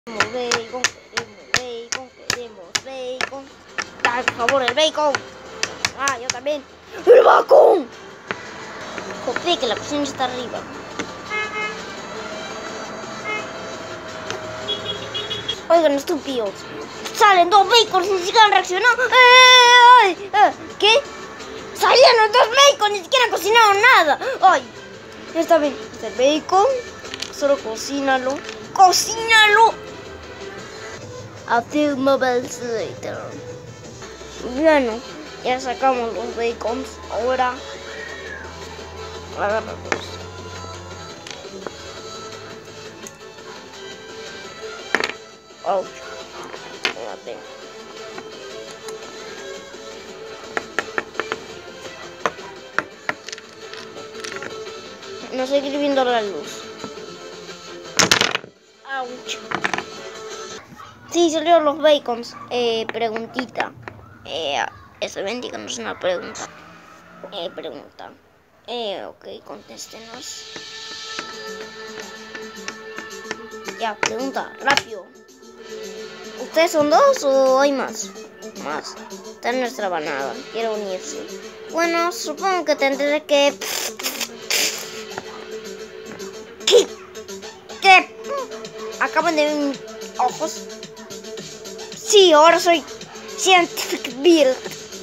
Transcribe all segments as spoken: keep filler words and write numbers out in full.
Queremos bacon, queremos bacon, queremos bacon. Dale, por favor, el bacon. Ah, yo también. ¡El bacon! Joder, que la cocina está arriba. Oigan, estúpidos. Salen dos bacons y ni siquiera han reaccionado. ¡Eh! ¡Eh! ¿Qué? Salieron dos bacons, ni siquiera han cocinado nada. ¡Ay! Está bien. Este bacon. Solo cocínalo. ¡Cocínalo! A few moments later. Bueno, ya sacamos los bacons. Ahora agarramos. Ouch. Espérate. No seguir viendo la luz. Ouch. Sí, salieron los bacons. Eh, preguntita. Eh, ese bendiga no es una pregunta. Eh, pregunta. Eh, ok, contéstenos. Ya, pregunta, rápido. ¿Ustedes son dos o hay más? Más. Está en nuestra banada. Quiere unirse. Bueno, supongo que tendré que... ¿Qué? ¿Qué? Acaban de ver mis ojos. Sí, ahora soy Scientific Build.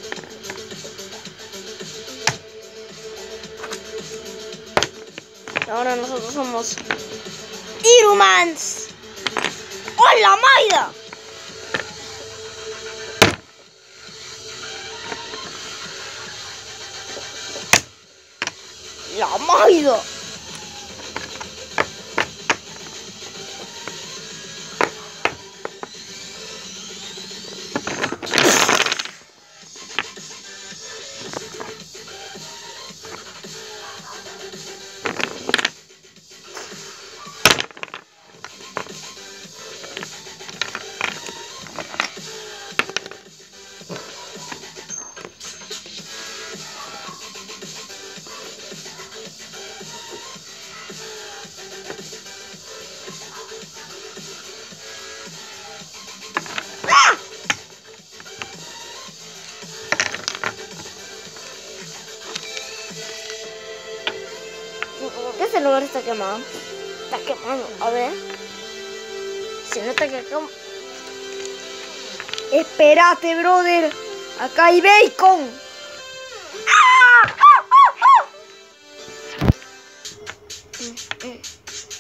Ahora nosotros somos Irumans. ¡Hola, Maida! La Maida. ¿Por qué ese lugar está quemado? Está quemado, a ver. Se nota que acá... Espérate, brother. Acá hay bacon. ¡Ah! ¡Ah! ¡Ah! ¡Ah! Mm, mm.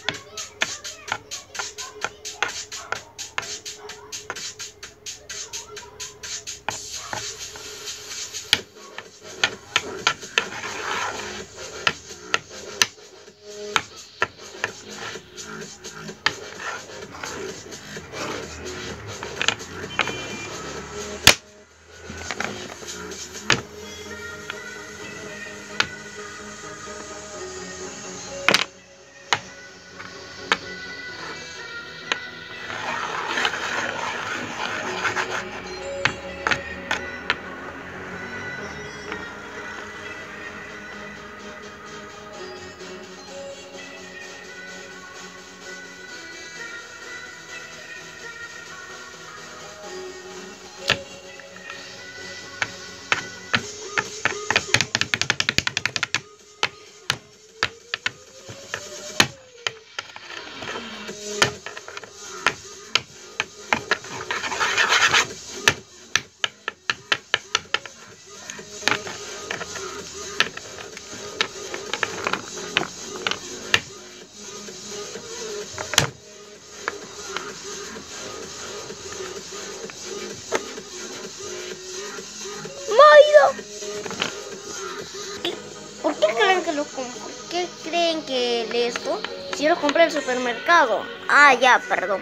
¿Por qué creen que lo compro? ¿Por qué creen que esto? Si yo lo compré en el supermercado. Ah, ya, perdón.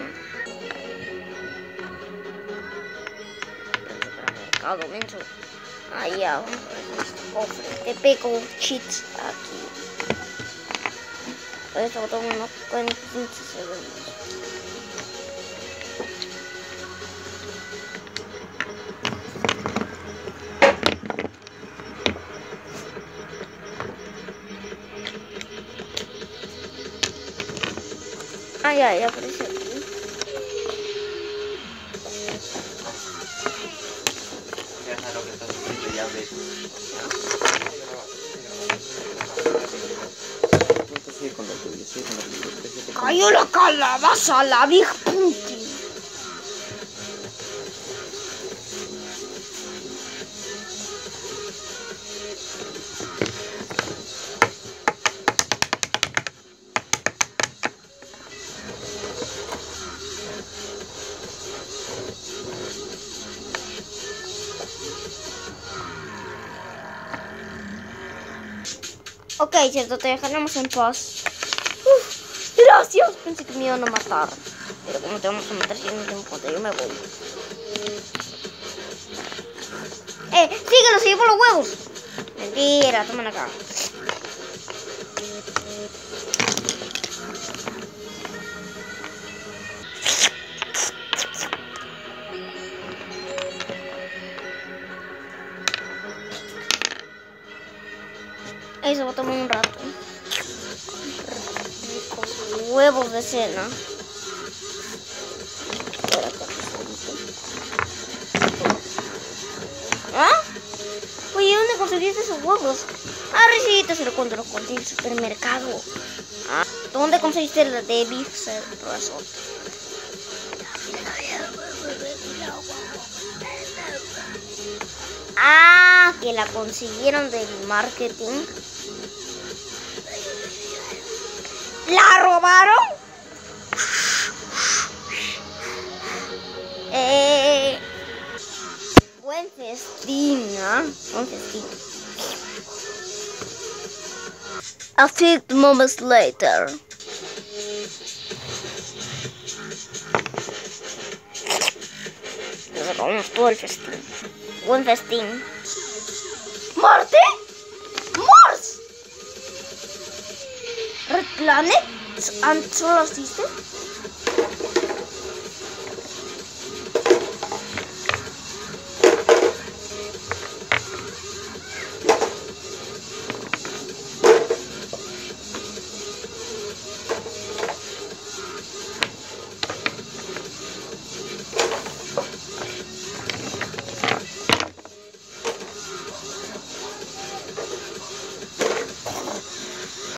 El supermercado, menso. Ah, ya, vamos a ver este cofre. Te pego cheats aquí. Esto botón no con quince segundos. Ah, ya, ya apareció aquí. salió la calabaza, la Big Pumpkin. Ok, cierto, te dejaremos en paz. Uf, gracias, pensé que me iban a matar. Pero como te vamos a matar si no tengo cuenta, yo me voy. Eh, síguelo, sigue por los huevos. Mentira, toman acá. Eso va a tomar un rato. Ricos huevos de cena. ¿Ah? Oye, ¿dónde conseguiste esos huevos? Ah, recibiste, se lo cuento, los conseguí en el supermercado. Ah, ¿dónde conseguiste la de Big Resort? Ah, que la consiguieron del marketing. ¿La robaron? Eh, buen festín, ¿ah? ¿eh? Buen festín. A few moments later. Nos acabamos todo el festín. Buen festín. ¿Marte? ¿Mars? ¿Red Planet and Solar System?